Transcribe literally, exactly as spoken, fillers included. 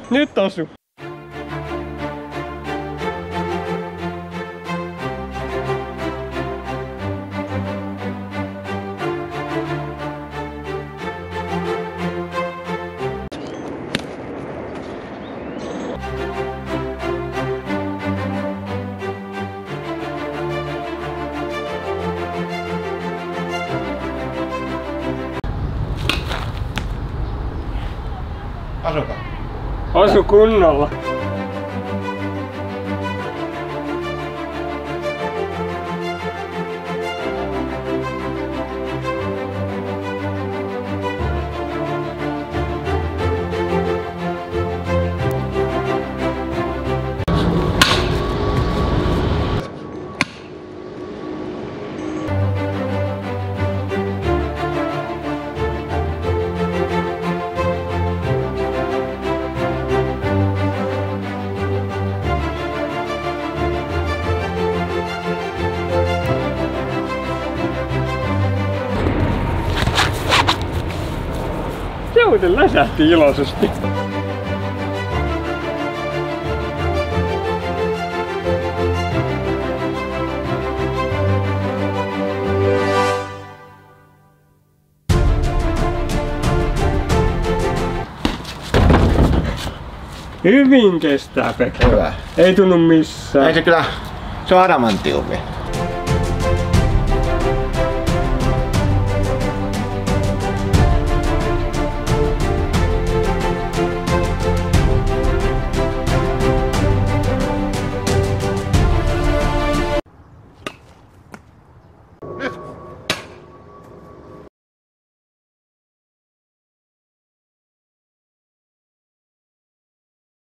Nyt osu. Asuka. Osu kunnolla. Seuten läsähti iloisesti. Hyvin kestää, Pekka. Hyvä. Ei tunnu missään. Ei se kyllä, se on adamanttiumi.